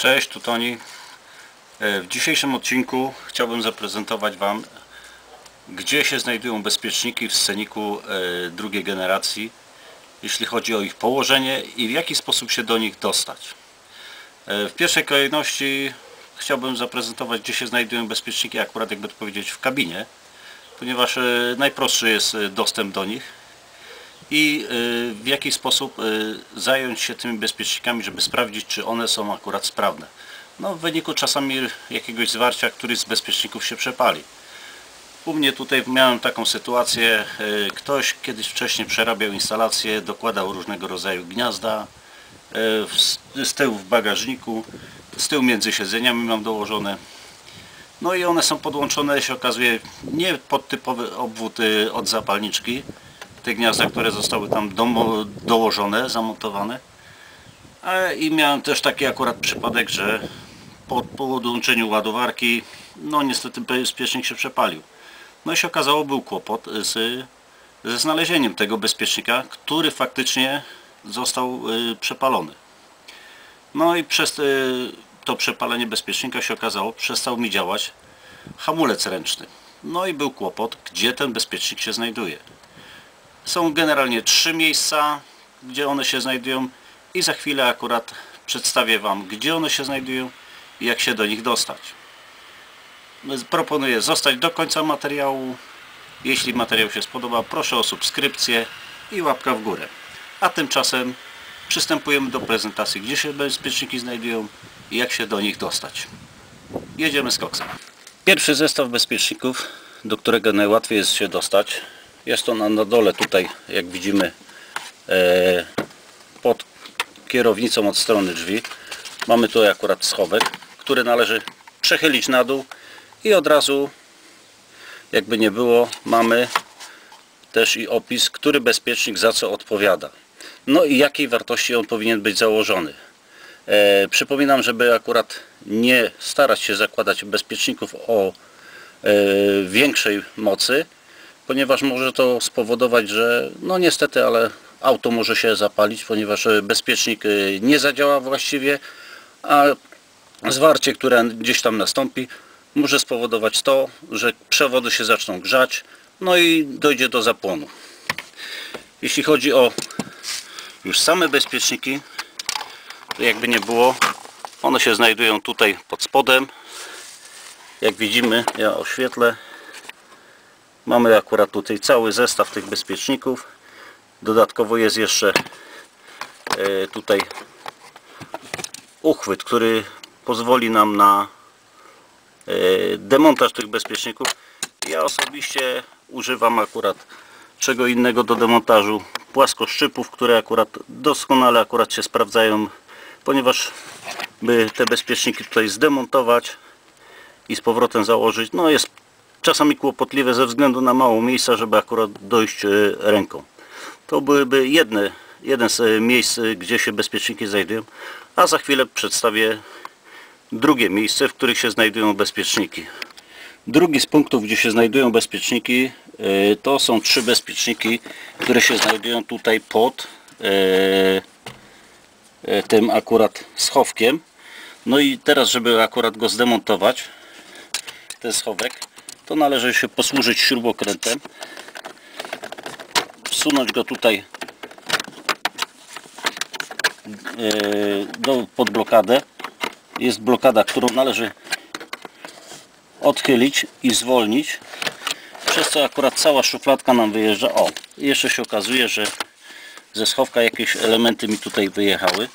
Cześć, tu Toni. W dzisiejszym odcinku chciałbym zaprezentować Wam, gdzie się znajdują bezpieczniki w sceniku drugiej generacji, jeśli chodzi o ich położenie i w jaki sposób się do nich dostać. W pierwszej kolejności chciałbym zaprezentować, gdzie się znajdują bezpieczniki, akurat jakby to powiedzieć, w kabinie, ponieważ najprostszy jest dostęp do nich i w jaki sposób zająć się tymi bezpiecznikami, żeby sprawdzić, czy one są akurat sprawne. No, w wyniku czasami jakiegoś zwarcia któryś z bezpieczników się przepali. U mnie tutaj miałem taką sytuację, ktoś kiedyś wcześniej przerabiał instalację, dokładał różnego rodzaju gniazda, z tyłu w bagażniku, z tyłu między siedzeniami mam dołożone. No i one są podłączone, się okazuje, nie pod typowy obwód od zapalniczki, te gniazda, które zostały tam dołożone, zamontowane. I miałem też taki akurat przypadek, że po podłączeniu ładowarki, no niestety bezpiecznik się przepalił. No i się okazało, był kłopot ze znalezieniem tego bezpiecznika, który faktycznie został przepalony. No i przez to przepalenie bezpiecznika się okazało, przestał mi działać hamulec ręczny. No i był kłopot, gdzie ten bezpiecznik się znajduje. Są generalnie 3 miejsca, gdzie one się znajdują i za chwilę akurat przedstawię Wam, gdzie one się znajdują i jak się do nich dostać. Proponuję zostać do końca materiału. Jeśli materiał się spodoba, proszę o subskrypcję i łapka w górę. A tymczasem przystępujemy do prezentacji, gdzie się bezpieczniki znajdują i jak się do nich dostać. Jedziemy z koksem. Pierwszy zestaw bezpieczników, do którego najłatwiej jest się dostać, jest on na dole tutaj, jak widzimy, pod kierownicą od strony drzwi. Mamy tutaj akurat schowek, który należy przechylić na dół i od razu, jakby nie było, mamy też i opis, który bezpiecznik za co odpowiada. No i jakiej wartości on powinien być założony. Przypominam, żeby akurat nie starać się zakładać bezpieczników o większej mocy, ponieważ może to spowodować, że no niestety, ale auto może się zapalić, ponieważ bezpiecznik nie zadziała właściwie, a zwarcie, które gdzieś tam nastąpi, może spowodować to, że przewody się zaczną grzać, no i dojdzie do zapłonu. Jeśli chodzi o już same bezpieczniki, to jakby nie było, one się znajdują tutaj pod spodem. Jak widzimy, ja oświetlę, mamy akurat tutaj cały zestaw tych bezpieczników. Dodatkowo jest jeszcze tutaj uchwyt, który pozwoli nam na demontaż tych bezpieczników. Ja osobiście używam akurat czego innego do demontażu, płaskoszczypów, które akurat doskonale się sprawdzają, ponieważ by te bezpieczniki tutaj zdemontować i z powrotem założyć, no jest czasami kłopotliwe ze względu na mało miejsca, żeby akurat dojść ręką. To byłyby jeden z miejsc, gdzie się bezpieczniki znajdują, a za chwilę przedstawię drugie miejsce, w których się znajdują bezpieczniki. Drugi z punktów, gdzie się znajdują bezpieczniki, to są 3 bezpieczniki, które się znajdują tutaj pod tym akurat schowkiem. No i teraz, żeby akurat go zdemontować, ten schowek, to należy się posłużyć śrubokrętem, wsunąć go tutaj pod blokadę. Jest blokada, którą należy odchylić i zwolnić, przez co akurat cała szufladka nam wyjeżdża. O, jeszcze się okazuje, że ze schowka jakieś elementy mi tutaj wyjechały.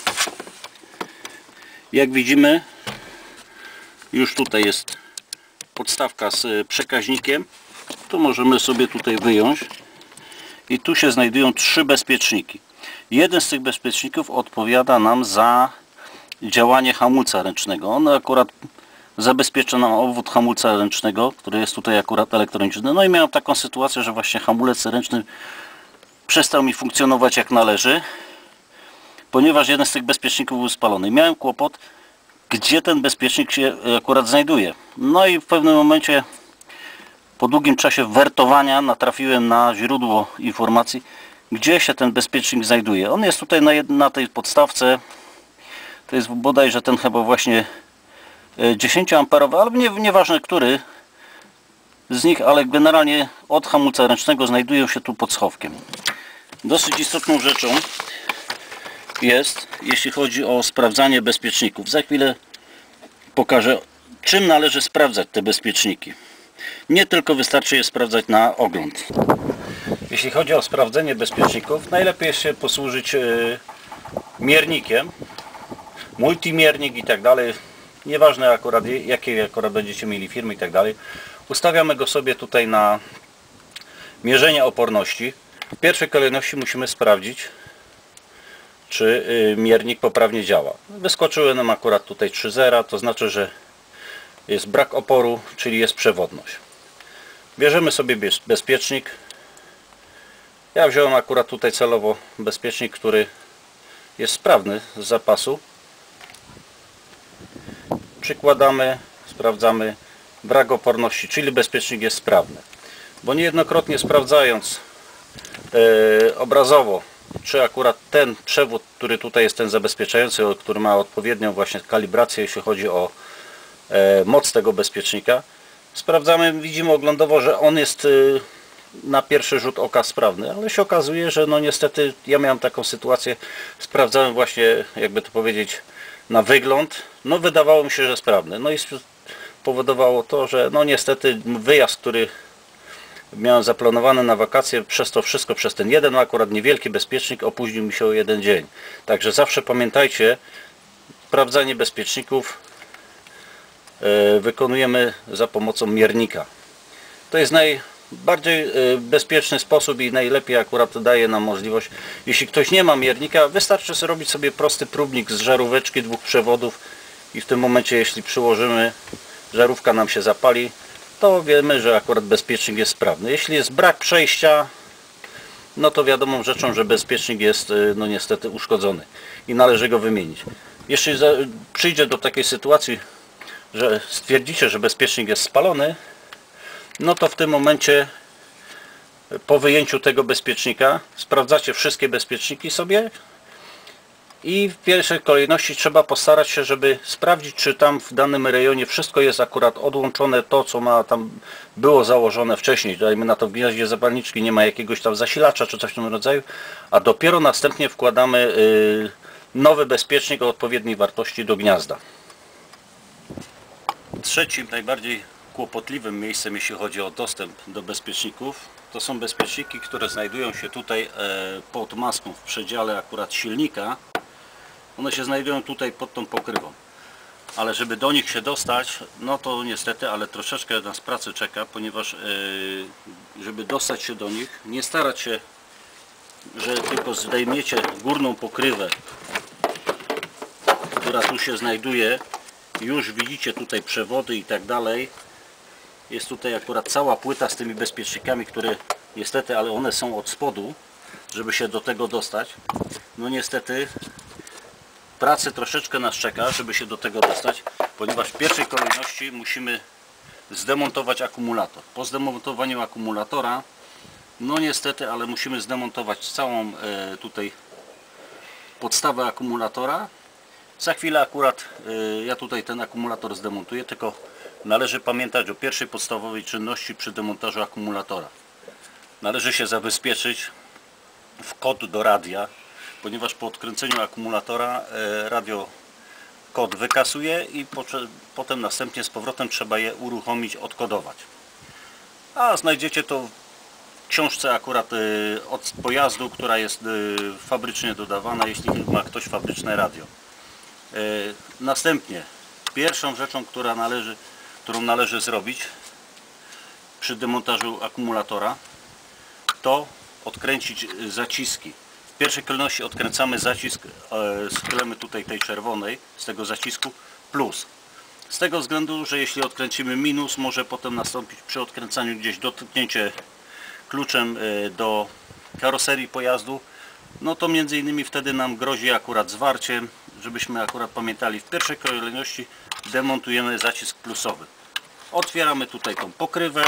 Jak widzimy, już tutaj jest podstawka z przekaźnikiem. Tu możemy sobie tutaj wyjąć i tu się znajdują 3 bezpieczniki. Jeden z tych bezpieczników odpowiada nam za działanie hamulca ręcznego. On akurat zabezpiecza nam obwód hamulca ręcznego, który jest tutaj akurat elektroniczny. No i miałem taką sytuację, że właśnie hamulec ręczny przestał mi funkcjonować jak należy, ponieważ jeden z tych bezpieczników był spalony. Miałem kłopot, gdzie ten bezpiecznik się akurat znajduje. No i w pewnym momencie, po długim czasie wertowania, natrafiłem na źródło informacji, gdzie się ten bezpiecznik znajduje. On jest tutaj na tej podstawce To jest bodajże ten chyba właśnie 10 amperowy, ale nieważne który z nich, ale generalnie od hamulca ręcznego znajdują się tu pod schowkiem. Dosyć istotną rzeczą jest, jeśli chodzi o sprawdzanie bezpieczników. Za chwilę pokażę, czym należy sprawdzać te bezpieczniki. Nie tylko wystarczy je sprawdzać na ogląd. Jeśli chodzi o sprawdzenie bezpieczników, najlepiej jest się posłużyć miernikiem, multimiernik i tak dalej. Nieważne akurat jakie będziecie mieli firmy i tak dalej. Ustawiamy go sobie tutaj na mierzenie oporności. W pierwszej kolejności musimy sprawdzić, czy miernik poprawnie działa. Wyskoczyły nam akurat tutaj 3,0, to znaczy, że jest brak oporu, czyli jest przewodność. Bierzemy sobie bezpiecznik. Ja wziąłem akurat tutaj celowo bezpiecznik, który jest sprawny z zapasu. Przykładamy, sprawdzamy brak oporności, czyli bezpiecznik jest sprawny. Bo niejednokrotnie sprawdzając obrazowo, czy akurat ten przewód, który tutaj jest ten zabezpieczający, który ma odpowiednią właśnie kalibrację, jeśli chodzi o moc tego bezpiecznika, sprawdzamy, widzimy oglądowo, że on jest na pierwszy rzut oka sprawny, ale się okazuje, że no niestety ja miałem taką sytuację, sprawdzałem właśnie, jakby to powiedzieć, na wygląd, no wydawało mi się, że sprawny, no i powodowało to, że no niestety wyjazd, który miałem zaplanowany na wakacje, przez to wszystko, przez ten jeden akurat niewielki bezpiecznik opóźnił mi się o jeden dzień. Także zawsze pamiętajcie, sprawdzanie bezpieczników wykonujemy za pomocą miernika. To jest najbardziej bezpieczny sposób i najlepiej akurat daje nam możliwość. Jeśli ktoś nie ma miernika, wystarczy zrobić sobie prosty próbnik z żaróweczki, 2 przewodów i w tym momencie, jeśli przyłożymy, żarówka nam się zapali, to wiemy, że akurat bezpiecznik jest sprawny. Jeśli jest brak przejścia, no to wiadomą rzeczą, że bezpiecznik jest no niestety uszkodzony i należy go wymienić. Jeśli przyjdzie do takiej sytuacji, że stwierdzicie, że bezpiecznik jest spalony, no to w tym momencie po wyjęciu tego bezpiecznika sprawdzacie wszystkie bezpieczniki sobie i w pierwszej kolejności trzeba postarać się, żeby sprawdzić, czy tam w danym rejonie wszystko jest akurat odłączone, to co ma tam było założone wcześniej, dajmy na to w gniaździe zapalniczki nie ma jakiegoś tam zasilacza czy coś w tym rodzaju, a dopiero następnie wkładamy nowy bezpiecznik o odpowiedniej wartości do gniazda. Trzecim, najbardziej kłopotliwym miejscem, jeśli chodzi o dostęp do bezpieczników, to są bezpieczniki, które znajdują się tutaj pod maską w przedziale akurat silnika. One się znajdują tutaj pod tą pokrywą. Ale żeby do nich się dostać, no to niestety, ale troszeczkę nas pracy czeka, ponieważ żeby dostać się do nich, nie starać się, że tylko zdejmiecie górną pokrywę, która tu się znajduje. Już widzicie tutaj przewody i tak dalej. Jest tutaj akurat cała płyta z tymi bezpiecznikami, które niestety, ale one są od spodu, żeby się do tego dostać. No niestety pracy troszeczkę nas czeka, żeby się do tego dostać, ponieważ w pierwszej kolejności musimy zdemontować akumulator. Po zdemontowaniu akumulatora, no niestety, ale musimy zdemontować całą tutaj podstawę akumulatora. Za chwilę akurat ja tutaj ten akumulator zdemontuję, tylko należy pamiętać o pierwszej podstawowej czynności przy demontażu akumulatora. Należy się zabezpieczyć w kod do radia, ponieważ po odkręceniu akumulatora radio kod wykasuje i potem następnie z powrotem trzeba je uruchomić, odkodować. A znajdziecie to w książce akurat od pojazdu, która jest fabrycznie dodawana, jeśli ma ktoś fabryczne radio. Następnie pierwszą rzeczą, którą należy zrobić przy demontażu akumulatora, to odkręcić zaciski. W pierwszej kolejności odkręcamy zacisk, schylemy tutaj tej czerwonej z tego zacisku plus. Z tego względu, że jeśli odkręcimy minus, może potem nastąpić przy odkręcaniu gdzieś dotknięcie kluczem do karoserii pojazdu. No to między innymi wtedy nam grozi akurat zwarciem, żebyśmy akurat pamiętali, w pierwszej kolejności demontujemy zacisk plusowy. Otwieramy tutaj tą pokrywę,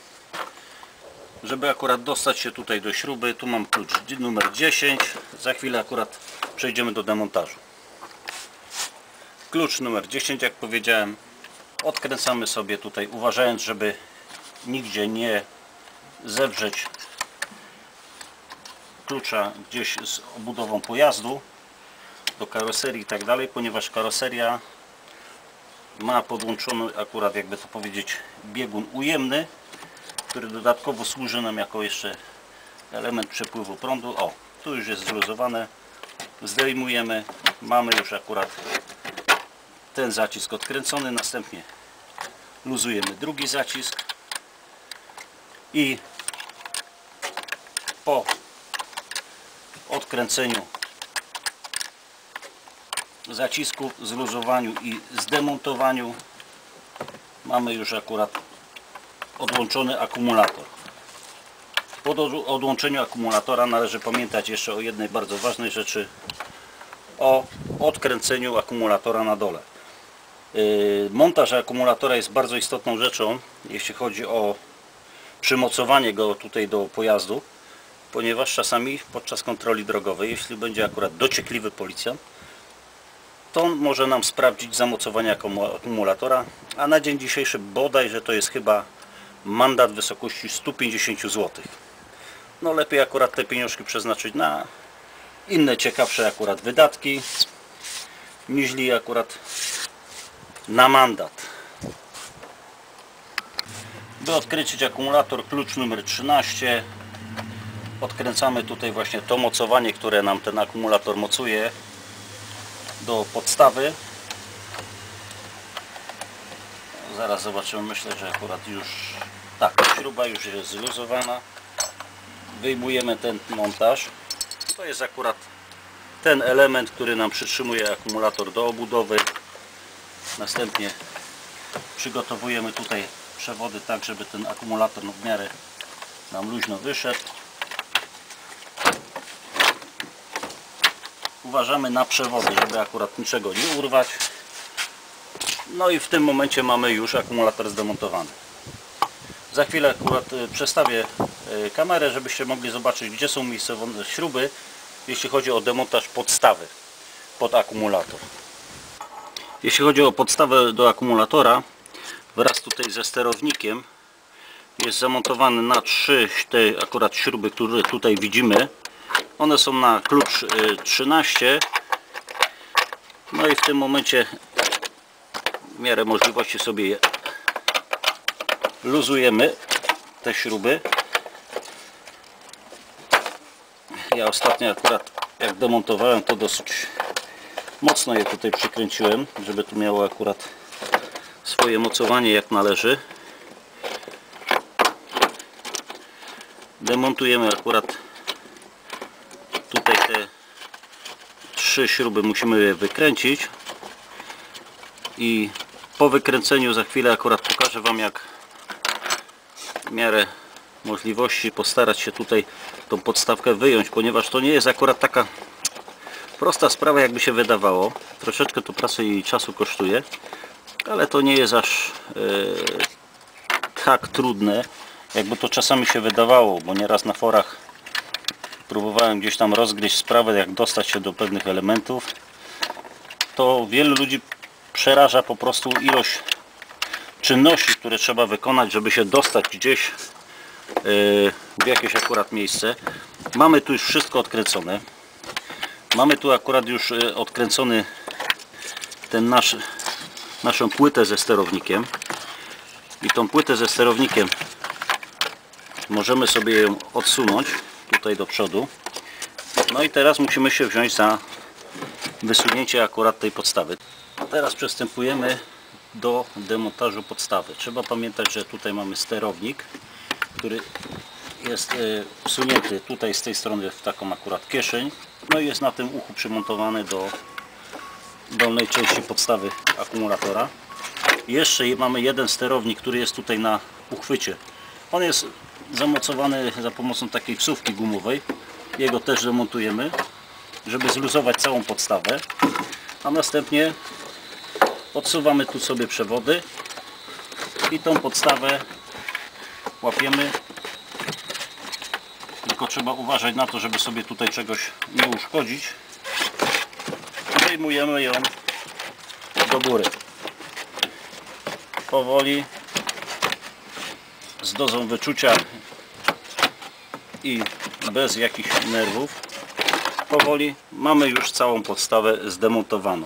żeby akurat dostać się tutaj do śruby. Tu mam klucz numer 10, za chwilę akurat przejdziemy do demontażu. Klucz numer 10, jak powiedziałem, odkręcamy sobie tutaj, uważając, żeby nigdzie nie zewrzeć klucza gdzieś z obudową pojazdu do karoserii i tak dalej, ponieważ karoseria ma podłączony akurat, jakby to powiedzieć, biegun ujemny, który dodatkowo służy nam jako jeszcze element przepływu prądu. O, tu już jest zluzowane, zdejmujemy, mamy już akurat ten zacisk odkręcony, następnie luzujemy drugi zacisk i po odkręceniu zacisków, zluzowaniu i zdemontowaniu mamy już akurat odłączony akumulator. Po odłączeniu akumulatora należy pamiętać jeszcze o jednej bardzo ważnej rzeczy, o odkręceniu akumulatora na dole. Montaż akumulatora jest bardzo istotną rzeczą, jeśli chodzi o przymocowanie go tutaj do pojazdu, ponieważ czasami podczas kontroli drogowej, jeśli będzie akurat dociekliwy policjant, to on może nam sprawdzić zamocowanie akumulatora, a na dzień dzisiejszy bodajże to jest chyba mandat w wysokości 150 zł. No lepiej akurat te pieniążki przeznaczyć na inne ciekawsze akurat wydatki, niźli akurat na mandat. By odkręcić akumulator, klucz numer 13, odkręcamy tutaj właśnie to mocowanie, które nam ten akumulator mocuje do podstawy. Zaraz zobaczymy, myślę, że akurat już tak, śruba już jest zluzowana. Wyjmujemy ten montaż. To jest akurat ten element, który nam przytrzymuje akumulator do obudowy. Następnie przygotowujemy tutaj przewody tak, żeby ten akumulator w miarę nam luźno wyszedł. Uważamy na przewody, żeby akurat niczego nie urwać. No i w tym momencie mamy już akumulator zdemontowany. Za chwilę akurat przestawię kamerę, żebyście mogli zobaczyć, gdzie są miejscowe śruby, jeśli chodzi o demontaż podstawy pod akumulator. Jeśli chodzi o podstawę do akumulatora, wraz tutaj ze sterownikiem jest zamontowany na 3 te akurat śruby, które tutaj widzimy. One są na klucz 13. No i w tym momencie w miarę możliwości sobie je luzujemy, te śruby. Ja ostatnio akurat jak demontowałem, to dosyć mocno je tutaj przykręciłem, żeby tu miało akurat swoje mocowanie jak należy. Demontujemy akurat tutaj te 3 śruby, musimy je wykręcić i po wykręceniu za chwilę akurat pokażę Wam, jak w miarę możliwości postarać się tutaj tą podstawkę wyjąć, ponieważ to nie jest akurat taka prosta sprawa, jakby się wydawało. Troszeczkę to pracy i czasu kosztuje, ale to nie jest aż tak trudne, jakby to czasami się wydawało, bo nieraz na forach próbowałem gdzieś tam rozgryźć sprawę, jak dostać się do pewnych elementów. To wielu ludzi przeraża po prostu ilość czynności, które trzeba wykonać, żeby się dostać gdzieś w jakieś akurat miejsce. Mamy tu już wszystko odkręcone. Mamy tu akurat już odkręcony ten naszą płytę ze sterownikiem. I tą płytę ze sterownikiem możemy sobie ją odsunąć tutaj do przodu. No i teraz musimy się wziąć za wysunięcie akurat tej podstawy. Teraz przystępujemy do demontażu podstawy. Trzeba pamiętać, że tutaj mamy sterownik, który jest wsunięty tutaj z tej strony w taką akurat kieszeń. No i jest na tym uchu przymontowany do dolnej części podstawy akumulatora. Jeszcze mamy jeden sterownik, który jest tutaj na uchwycie. On jest zamocowany za pomocą takiej wsówki gumowej. Jego też demontujemy, żeby zluzować całą podstawę. A następnie odsuwamy tu sobie przewody i tą podstawę łapiemy. Tylko trzeba uważać na to, żeby sobie tutaj czegoś nie uszkodzić. Wyjmujemy ją do góry. Powoli, z dozą wyczucia i bez jakichś nerwów. Powoli mamy już całą podstawę zdemontowaną.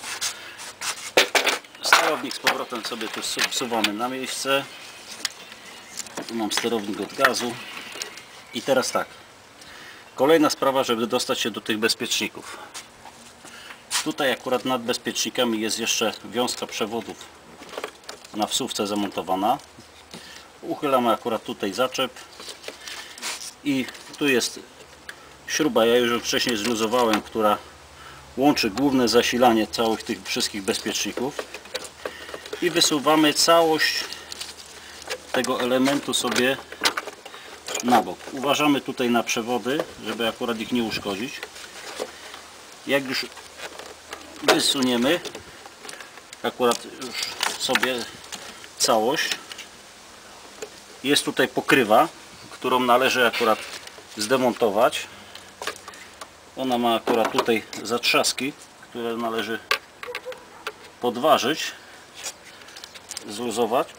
Sterownik z powrotem sobie tu wsuwamy na miejsce. Tu mam sterownik od gazu. I teraz tak. Kolejna sprawa, żeby dostać się do tych bezpieczników. Tutaj akurat nad bezpiecznikami jest jeszcze wiązka przewodów na wsówce zamontowana. Uchylamy akurat tutaj zaczep i tu jest śruba, ja już wcześniej zluzowałem, która łączy główne zasilanie całych tych wszystkich bezpieczników i wysuwamy całość tego elementu sobie na bok. Uważamy tutaj na przewody, żeby akurat ich nie uszkodzić. Jak już wysuniemy akurat już sobie całość, jest tutaj pokrywa, którą należy akurat zdemontować. Ona ma akurat tutaj zatrzaski, które należy podważyć, zluzować.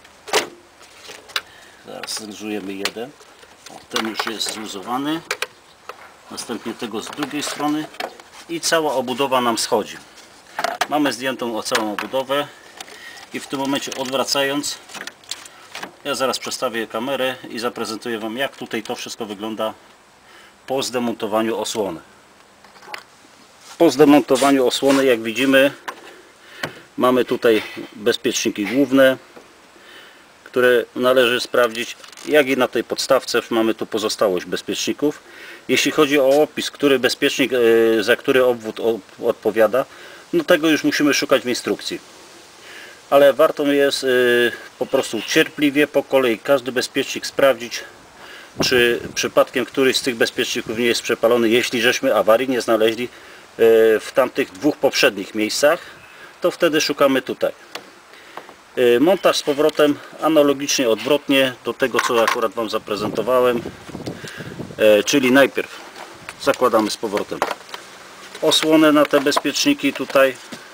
Zaraz zluzujemy jeden. Ten już jest zluzowany. Następnie tego z drugiej strony i cała obudowa nam schodzi. Mamy zdjętą całą obudowę i w tym momencie odwracając, ja zaraz przestawię kamerę i zaprezentuję Wam, jak tutaj to wszystko wygląda po zdemontowaniu osłony. Po zdemontowaniu osłony, jak widzimy, mamy tutaj bezpieczniki główne, które należy sprawdzić, jak i na tej podstawce mamy tu pozostałość bezpieczników. Jeśli chodzi o opis, który bezpiecznik za który obwód odpowiada, no tego już musimy szukać w instrukcji. Ale warto jest po prostu cierpliwie po kolei każdy bezpiecznik sprawdzić, czy przypadkiem któryś z tych bezpieczników nie jest przepalony. Jeśli żeśmy awarii nie znaleźli w tamtych dwóch poprzednich miejscach, to wtedy szukamy tutaj. Montaż z powrotem analogicznie, odwrotnie do tego, co akurat Wam zaprezentowałem, czyli najpierw zakładamy z powrotem osłonę na te bezpieczniki tutaj.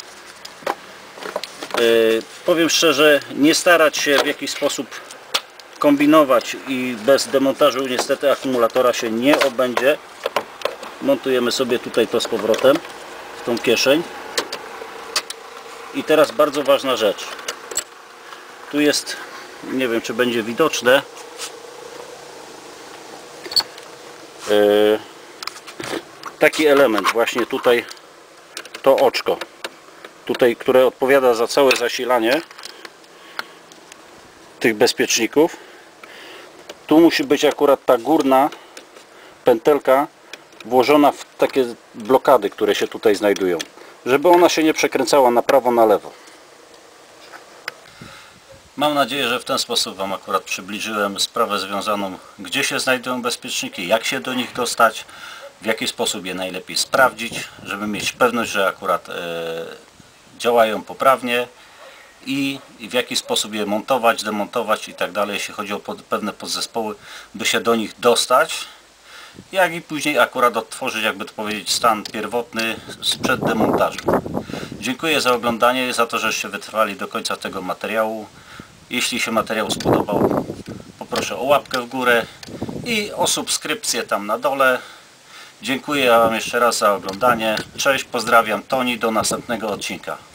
Powiem szczerze, nie starać się w jakiś sposób kombinować i bez demontażu niestety akumulatora się nie obędzie. Montujemy sobie tutaj to z powrotem w tą kieszeń. I teraz bardzo ważna rzecz. Tu jest, nie wiem czy będzie widoczne, taki element właśnie tutaj, to oczko tutaj, które odpowiada za całe zasilanie tych bezpieczników. Tu musi być akurat ta górna pętelka włożona w takie blokady, które się tutaj znajdują, żeby ona się nie przekręcała na prawo, na lewo. Mam nadzieję, że w ten sposób Wam akurat przybliżyłem sprawę związaną, gdzie się znajdują bezpieczniki, jak się do nich dostać, w jaki sposób je najlepiej sprawdzić, żeby mieć pewność, że akurat działają poprawnie i w jaki sposób je montować, demontować i tak dalej, jeśli chodzi o pewne podzespoły, by się do nich dostać, jak i później akurat odtworzyć, jakby to powiedzieć, stan pierwotny sprzed demontażu. Dziękuję za oglądanie, za to, żeście wytrwali do końca tego materiału. Jeśli się materiał spodobał, poproszę o łapkę w górę i o subskrypcję tam na dole. Dziękuję Wam jeszcze raz za oglądanie. Cześć, pozdrawiam, Toni, do następnego odcinka.